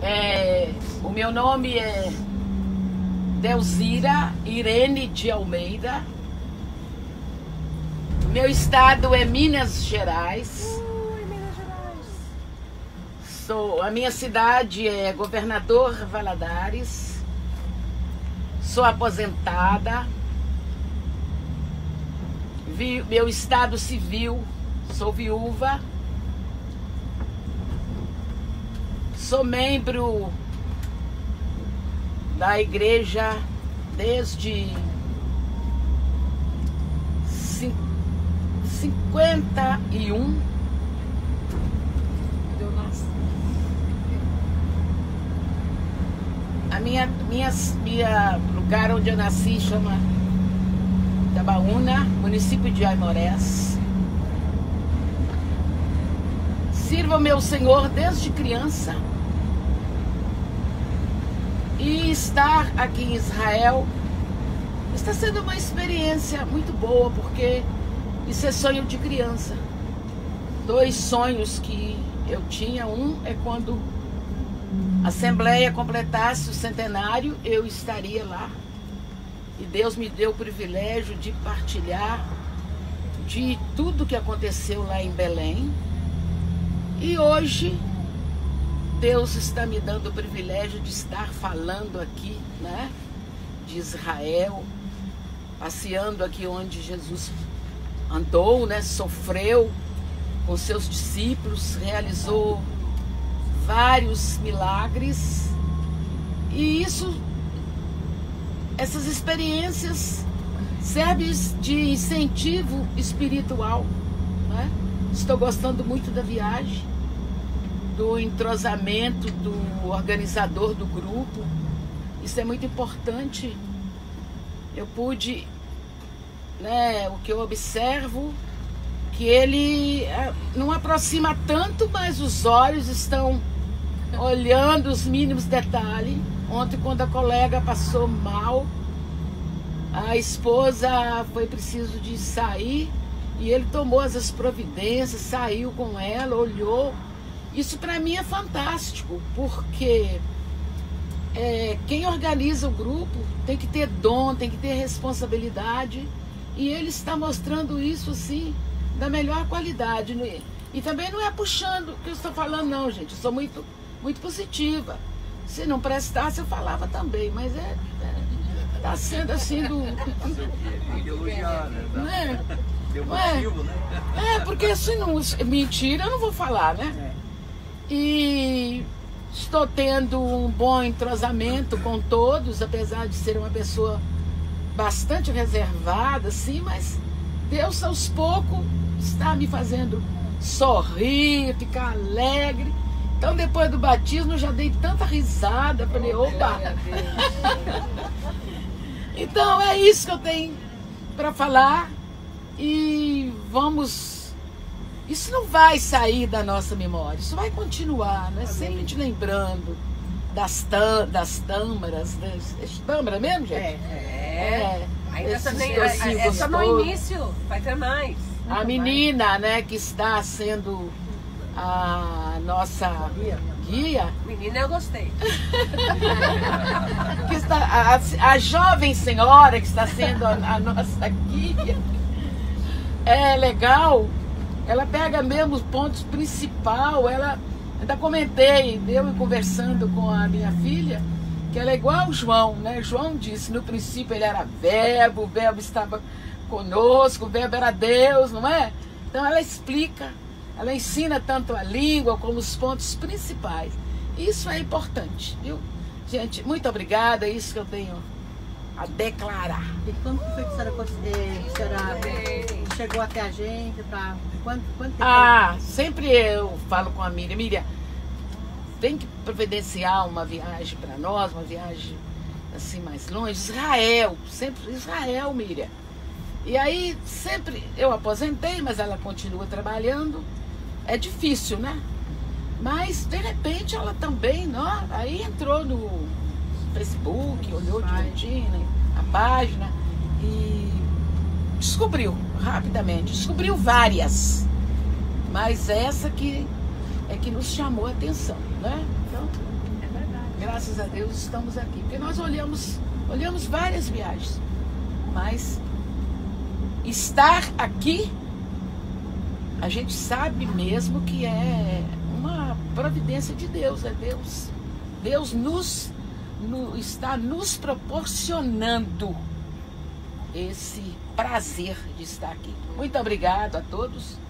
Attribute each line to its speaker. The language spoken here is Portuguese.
Speaker 1: O meu nome é Delzira Irene de Almeida. Meu estado é Minas Gerais.
Speaker 2: Minas Gerais.
Speaker 1: A minha cidade é Governador Valadares. Sou aposentada. Meu estado civil, sou viúva. Sou membro da igreja desde 51. Eu nasci. Lugar onde eu nasci chama Itabaúna, município de Aimorés. Sirvo ao meu Senhor desde criança. E estar aqui em Israel está sendo uma experiência muito boa, porque isso é sonho de criança. 2 sonhos que eu tinha. Um é quando a Assembleia completasse o centenário, eu estaria lá. E Deus me deu o privilégio de partilhar de tudo que aconteceu lá em Belém. E hoje Deus está me dando o privilégio de estar falando aqui, né, de Israel, passeando aqui onde Jesus andou, né, sofreu com seus discípulos, realizou vários milagres. E essas experiências servem de incentivo espiritual, né? Estou gostando muito da viagem, do entrosamento do organizador do grupo. Isso é muito importante. Eu pude, né, o que eu observo, que ele não aproxima tanto, mas os olhos estão olhando os mínimos detalhes. Ontem, quando a colega passou mal, a esposa foi preciso de sair e ele tomou as providências, saiu com ela, olhou. Isso para mim é fantástico, porque quem organiza o grupo tem que ter dom, tem que ter responsabilidade, e ele está mostrando isso assim, da melhor qualidade. E também não é puxando o que eu estou falando, não, gente. Eu sou muito, muito positiva. Se não prestasse, eu falava também, mas está sendo assim do...
Speaker 3: Tem que elogiar, né?
Speaker 1: Não é?
Speaker 3: Deu motivo, né?
Speaker 1: Porque se não... Mentira, eu não vou falar, né? E estou tendo um bom entrosamento com todos, apesar de ser uma pessoa bastante reservada, assim, mas Deus aos poucos está me fazendo sorrir, ficar alegre. Então, depois do batismo, eu já dei tanta risada, falei, opa! Então, é isso que eu tenho para falar, e vamos... Isso não vai sair da nossa memória, isso vai continuar, né? Sempre te lembrando das tâmaras, tâmara mesmo, gente?
Speaker 2: Ainda essa no início, vai ter mais.
Speaker 1: A menina, né, que está sendo a nossa guia.
Speaker 2: Menina, eu gostei.
Speaker 1: Que está, a jovem senhora que está sendo a nossa guia. É legal. Ela pega mesmo os pontos principais. Ela, ainda comentei, eu conversando com a minha filha, que ela é igual ao João, né? João disse, no princípio ele era verbo, o verbo estava conosco, o verbo era Deus, não é? Então ela explica, ela ensina tanto a língua como os pontos principais. Isso é importante, viu? Gente, muito obrigada, é isso que eu tenho a declarar.
Speaker 4: E quando foi que a senhora chegou até a gente? Quanto tempo?
Speaker 1: Sempre eu falo com a Miriam. Miriam, tem que providenciar uma viagem para nós, uma viagem assim mais longe. Israel, sempre Israel, Miriam. E aí, sempre, eu aposentei, mas ela continua trabalhando. É difícil, né? Mas, de repente, ela também, não? Aí entrou no Facebook, olhou direitinho, né, a página, e descobriu rapidamente. Descobriu várias. Mas essa que é que nos chamou a atenção, né? Então, graças a Deus estamos aqui. Porque nós olhamos várias viagens, mas estar aqui, a gente sabe mesmo que é uma providência de Deus, é Deus. Deus está nos proporcionando esse prazer de estar aqui. Muito obrigado a todos.